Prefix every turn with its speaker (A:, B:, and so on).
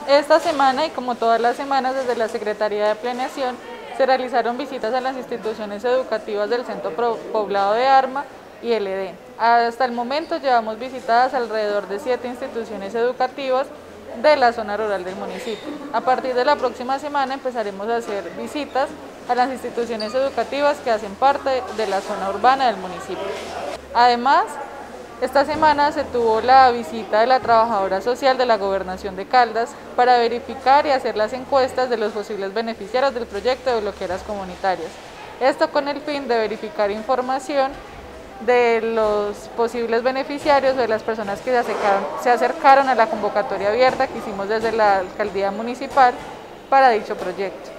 A: Esta semana y como todas las semanas desde la Secretaría de Planeación se realizaron visitas a las instituciones educativas del Centro Poblado de Arma y el EDEN. Hasta el momento llevamos visitadas alrededor de 7 instituciones educativas de la zona rural del municipio. A partir de la próxima semana empezaremos a hacer visitas a las instituciones educativas que hacen parte de la zona urbana del municipio. Además, esta semana se tuvo la visita de la trabajadora social de la Gobernación de Caldas para verificar y hacer las encuestas de los posibles beneficiarios del proyecto de bloqueras comunitarias. Esto con el fin de verificar información de los posibles beneficiarios, de las personas que se acercaron a la convocatoria abierta que hicimos desde la Alcaldía Municipal para dicho proyecto.